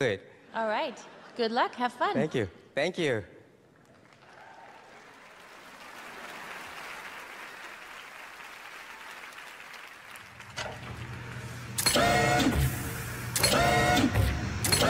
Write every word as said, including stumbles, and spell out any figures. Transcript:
it. All right. Good luck. Have fun. Thank you. Thank you.